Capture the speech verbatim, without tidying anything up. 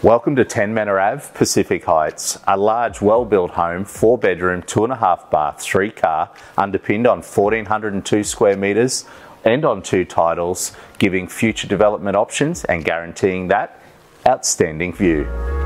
Welcome to ten Manor Ave, Pacific Heights, a large, well-built home, four bedroom, two and a half bath, three car, underpinned on one thousand four hundred two square metres and on two titles, giving future development options and guaranteeing that outstanding view.